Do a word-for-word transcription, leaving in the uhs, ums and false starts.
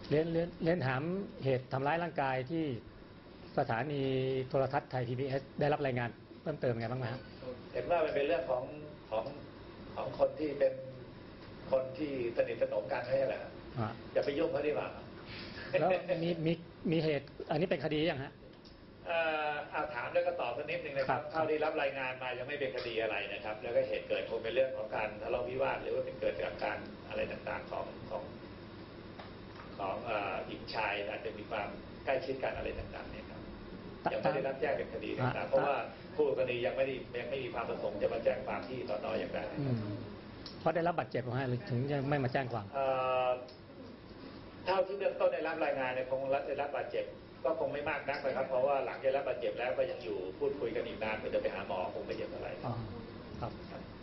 เรียนเรียนเรียนถามเหตุทำร้ายร่างกายที่สถานีโทรทัศน์ไทย พี บี เอส ได้รับรายงานเพิ่มเติมไงบ้างไหมครับเห็นว่ามันเป็นเรื่องของของของคนที่เป็นคนที่สนิทสนมกันไม่ใช่เหรออย่าไปยุ่งเขาดีกว่าแล้วมีมีมีเหตุอันนี้เป็นคดียังฮะเอาถามแล้วก็ตอบสักนิดหนึ่งนะครับเท่าที่รับรายงานมายังไม่เป็นคดีอะไรนะครับแล้วก็เหตุเกิดคงเป็นเรื่องของการทะเลาะวิวาทหรือว่าเป็นเกิดจากการอะไรต่างๆของของของหญิงชายอาจจะมีความใกล้ชิดกันอะไรต่างๆเนี่ยครับยังไม่ได้รับแจ้งเป็นคดีต่างๆเพราะว่าผู้คดียังไม่ได้ยังไม่มีความประสงค์จะมาแจ้งความที่สน.อย่างไรเพราะได้รับบาดเจ็บหรือหรือถึงยังไม่มาแจ้งความเท่าที่เบื้องต้นได้รับรายงานเนี่ยคงได้รับบาดเจ็บก็คงไม่มากนักนะครับเพราะว่าหลังได้รับบาดเจ็บแล้วก็ยังอยู่พูดคุยกันอีกนานเพื่อจะไปหาหมอคงไม่เยอะเท่าไหร่ครับ